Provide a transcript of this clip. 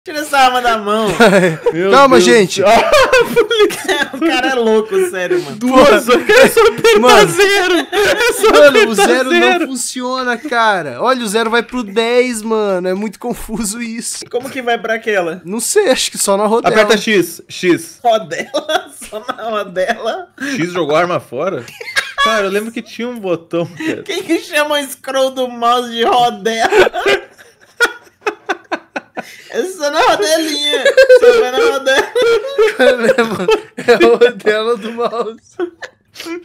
Tira essa arma da mão. Calma, gente. O cara é louco, sério, mano. Duas, eu quero só apertar Mano. zero. É só Mano, o apertar zero não funciona, cara. Olha, o zero vai pro 10, mano. É muito confuso isso. Como que vai pra aquela? Não sei, acho que só na rodela. Aperta X. Rodela? Só na rodela? X jogou a arma fora? Cara, eu lembro que tinha um botão, cara. Quem que chama o scroll do mouse de rodela? É só na rodelinha. Só vai na rodela. É a rodela do mouse.